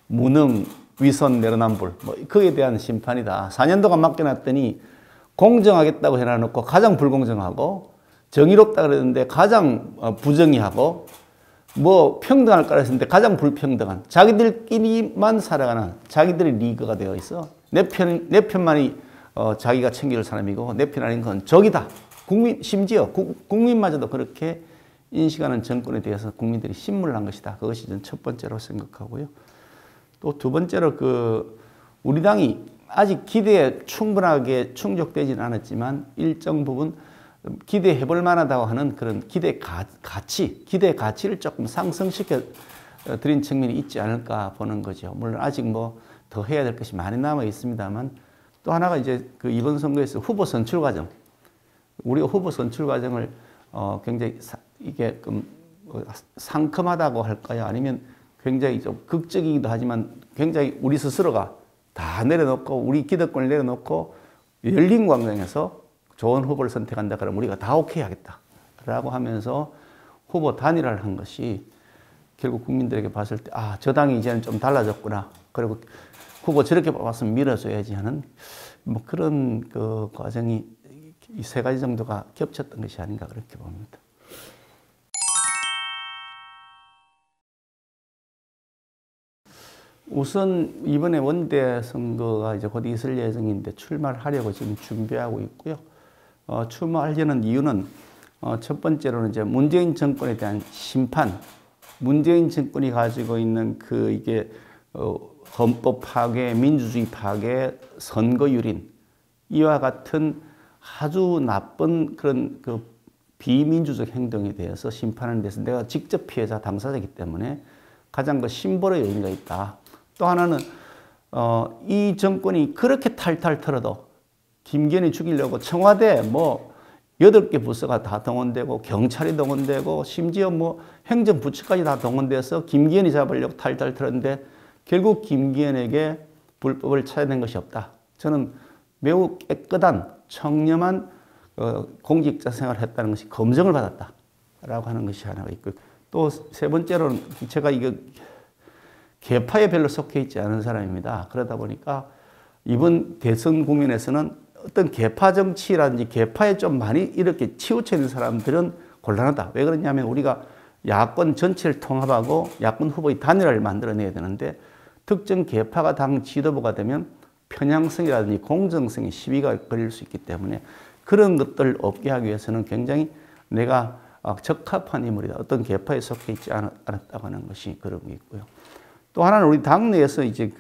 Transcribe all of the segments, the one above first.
무능, 위선, 내로남불 뭐 그에 대한 심판이다. 4년 동안 맡겨놨더니 공정하겠다고 해놔놓고 가장 불공정하고 정의롭다 그랬는데 가장 부정의하고 뭐 평등할 거라 했는데 가장 불평등한 자기들끼리만 살아가는 자기들의 리그가 되어 있어. 내 편만이 자기가 챙길 사람이고 내 편 아닌 건 적이다. 심지어 국민마저도 그렇게 인식하는 정권에 대해서 국민들이 신물난 것이다. 그것이 저는 첫 번째로 생각하고요. 또 두 번째로 우리 당이 아직 기대에 충분하게 충족되지는 않았지만 일정 부분 기대해 볼 만하다고 하는 그런 기대 가치를 조금 상승시켜 드린 측면이 있지 않을까 보는 거죠. 물론 아직 뭐 더 해야 될 것이 많이 남아 있습니다만 또 하나가 이제 이번 선거에서 후보 선출 과정, 우리가 후보 선출 과정을 굉장히 이게 상큼하다고 할까요? 아니면 굉장히 좀 극적이기도 하지만 굉장히 우리 스스로가 다 내려놓고 우리 기득권을 내려놓고 열린 광장에서 좋은 후보를 선택한다 그러면 우리가 다 오케이 하겠다라고 하면서 후보 단일화를 한 것이 결국 국민들에게 봤을 때 저 당이 이제는 좀 달라졌구나. 그리고 후보 저렇게 뽑았으면 밀어줘야지 하는 뭐 그런 과정이 이 세 가지 정도가 겹쳤던 것이 아닌가 그렇게 봅니다. 우선 이번에 원내 선거가 이제 곧 있을 예정인데 출마를 하려고 지금 준비하고 있고요. 출마하려는 이유는 첫 번째로는 이제 문재인 정권에 대한 심판, 문재인 정권이 가지고 있는 이게 헌법 파괴, 민주주의 파괴, 선거 유린 이와 같은 아주 나쁜 그런 비민주적 행동에 대해서 심판하는 데서 내가 직접 피해자 당사자이기 때문에 가장 심벌의 의미가 있다. 또 하나는 이 정권이 그렇게 탈탈 털어도 김기현이 죽이려고 청와대 뭐 8개 부서가 다 동원되고 경찰이 동원되고 심지어 뭐 행정부처까지 다 동원돼서 김기현이 잡으려고 탈탈 털었는데 결국 김기현에게 불법을 찾아낸 것이 없다. 저는 매우 깨끗한 청렴한 공직자 생활을 했다는 것이 검증을 받았다라고 하는 것이 하나가 있고 또 세 번째로는 제가 이거 계파에 별로 속해 있지 않은 사람입니다. 그러다 보니까 이번 대선 국면에서는 어떤 계파 정치라든지 계파에 좀 많이 이렇게 치우쳐 있는 사람들은 곤란하다. 왜 그러냐면 우리가 야권 전체를 통합하고 야권 후보의 단일화를 만들어내야 되는데 특정 계파가 당 지도부가 되면 편향성이라든지 공정성의 시비가 걸릴 수 있기 때문에 그런 것들을 없게 하기 위해서는 굉장히 내가 적합한 인물이다. 어떤 계파에 속해 있지 않았다고 하는 것이 그런 게 있고요. 또 하나는 우리 당내에서 이제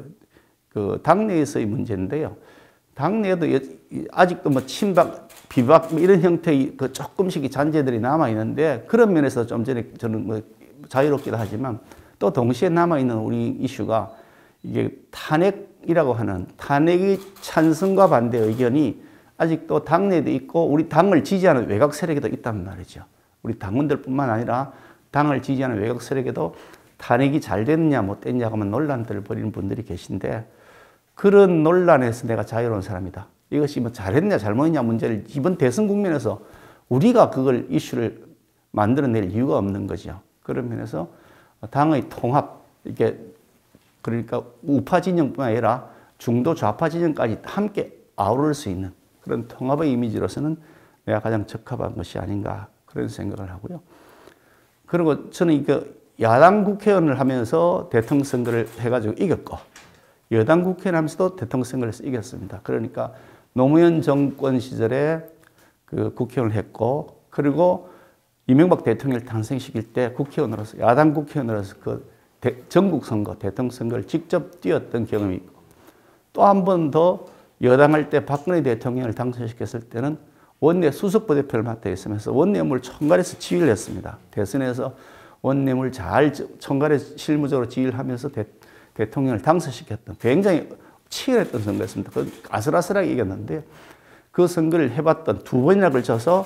당내에서의 문제인데요. 당내에도 아직도 뭐 친박, 비박 이런 형태의 조금씩의 잔재들이 남아 있는데 그런 면에서 좀 전에 저는 뭐 자유롭기도 하지만 또 동시에 남아 있는 우리 이슈가 이게 탄핵이라고 하는 탄핵의 찬성과 반대 의견이 아직도 당내에도 있고 우리 당을 지지하는 외곽 세력에도 있단 말이죠. 우리 당원들뿐만 아니라 당을 지지하는 외곽 세력에도 탄핵이 잘 됐냐 못 됐냐 하면 논란들을 벌이는 분들이 계신데 그런 논란에서 내가 자유로운 사람이다. 이것이 뭐 잘했냐 잘못했냐 문제를 이번 대선 국면에서 우리가 그걸 이슈를 만들어낼 이유가 없는 거죠. 그런 면에서 당의 통합, 이게 그러니까 우파 진영뿐만 아니라 중도 좌파 진영까지 함께 아우를 수 있는 그런 통합의 이미지로서는 내가 가장 적합한 것이 아닌가 그런 생각을 하고요. 그리고 저는 야당 국회의원을 하면서 대통령 선거를 해가지고 이겼고 여당 국회의원 하면서도 대통령 선거를 해서 이겼습니다. 그러니까 노무현 정권 시절에 국회의원을 했고 그리고 이명박 대통령을 탄생시킬 때 국회의원으로서 야당 국회의원으로서 전국 선거, 대통령 선거를 직접 뛰었던 경험이 있고 또 한 번 더 여당할 때 박근혜 대통령을 당선시켰을 때는 원내 수석부대표를 맡아 있으면서 원내업무를 총괄해서 지휘를 했습니다. 대선에서 원내업무를 잘 총괄해 실무적으로 지휘를 하면서 대통령을 당선시켰던 굉장히 치열했던 선거였습니다. 아슬아슬하게 이겼는데 그 선거를 해봤던 두 번이나 걸쳐서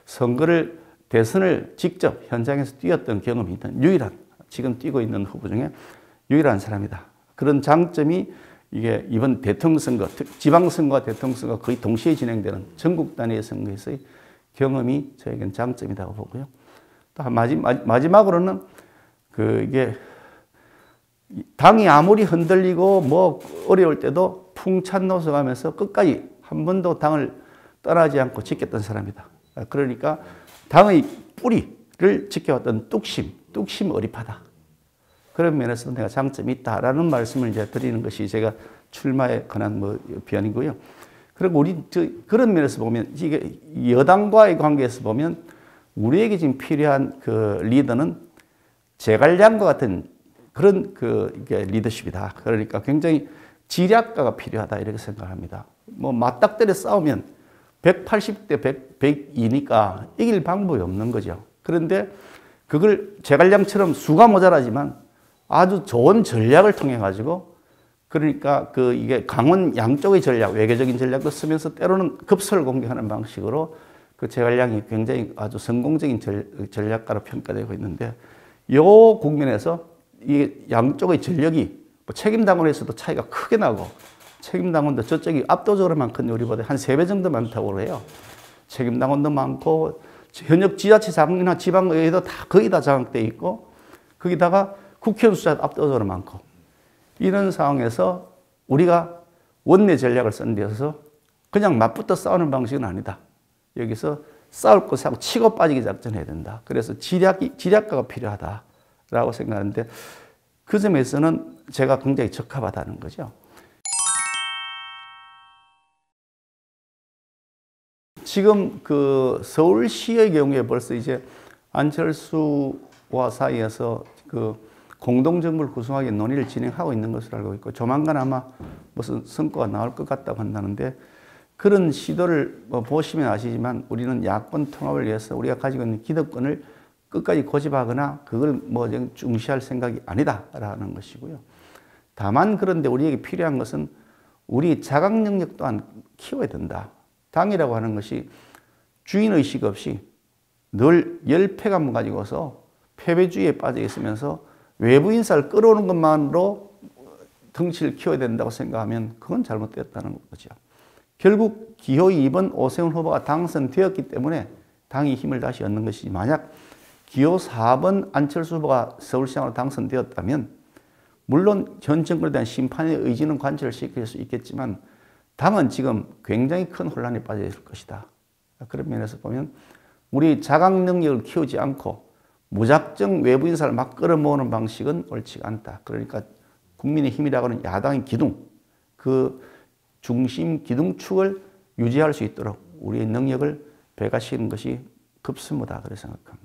대선을 직접 현장에서 뛰었던 경험이 있는 유일한 지금 뛰고 있는 후보 중에 유일한 사람이다. 그런 장점이 이게 이번 대통령 선거, 지방선거와 대통령 선거가 거의 동시에 진행되는 전국 단위의 선거에서의 경험이 저에겐 장점이라고 보고요. 또 마지막으로는 이게 당이 아무리 흔들리고 뭐 어려울 때도 풍찬 노선하면서 끝까지 한 번도 당을 떠나지 않고 지켰던 사람이다. 그러니까 당의 뿌리를 지켜왔던 뚝심 어리파다. 그런 면에서 내가 장점이 있다라는 말씀을 이제 드리는 것이 제가 출마에 관한 변이고요. 그리고 그런 면에서 보면 이게 여당과의 관계에서 보면 우리에게 지금 필요한 그 리더는 제갈량과 같은 그런 이게 리더십이다. 그러니까 굉장히 지략가가 필요하다 이렇게 생각합니다. 뭐 맞닥뜨려 싸우면 180대 102니까 이길 방법이 없는 거죠. 그런데 그걸 제갈량처럼 수가 모자라지만 아주 좋은 전략을 통해 가지고 그러니까 이게 강원 양쪽의 전략, 외교적인 전략도 쓰면서 때로는 급소를 공격하는 방식으로 그 제갈량이 굉장히 아주 성공적인 전략가로 평가되고 있는데 이 국면에서 이 양쪽의 전력이 책임당원에서도 차이가 크게 나고 책임당원도 저쪽이 압도적으로 많거든요. 우리보다 한 3배 정도 많다고 해요. 책임당원도 많고 현역 지자체장이나 지방의회도 거의 다 장악돼 있고 거기다가 국회의원 숫자도 압도적으로 많고 이런 상황에서 우리가 원내 전략을 쓰는 데 있어서 그냥 맞붙어 싸우는 방식은 아니다. 여기서 싸울 것하고 치고 빠지기 작전해야 된다. 그래서 지략가가 필요하다라고 생각하는데 그 점에서는 제가 굉장히 적합하다는 거죠. 지금 서울시의 경우에 벌써 이제 안철수와 사이에서 공동정부를 구성하기 논의를 진행하고 있는 것으로 알고 있고 조만간 아마 무슨 성과가 나올 것 같다고 한다는데 그런 시도를 보시면 아시지만 우리는 야권 통합을 위해서 우리가 가지고 있는 기득권을 끝까지 고집하거나 그걸 중시할 생각이 아니다라는 것이고요. 다만 그런데 우리에게 필요한 것은 우리 자각 능력 또한 키워야 된다. 당이라고 하는 것이 주인의식 없이 늘 열패감 가지고서 패배주의에 빠져 있으면서 외부 인사를 끌어오는 것만으로 덩치를 키워야 된다고 생각하면 그건 잘못되었다는 거죠. 결국 기호의 2번 오세훈 후보가 당선되었기 때문에 당이 힘을 다시 얻는 것이지 만약 기호 4번 안철수 후보가 서울시장으로 당선되었다면 물론 현 정권에 대한 심판의 의지는 관철을 시킬 수 있겠지만 당은 지금 굉장히 큰 혼란에 빠져 있을 것이다. 그런 면에서 보면 우리 자각 능력을 키우지 않고 무작정 외부 인사를 막 끌어모으는 방식은 옳지가 않다. 그러니까 국민의힘이라고 하는 야당의 기둥, 그 중심 기둥축을 유지할 수 있도록 우리의 능력을 배가시키는 것이 급선무다. 그렇게 생각합니다.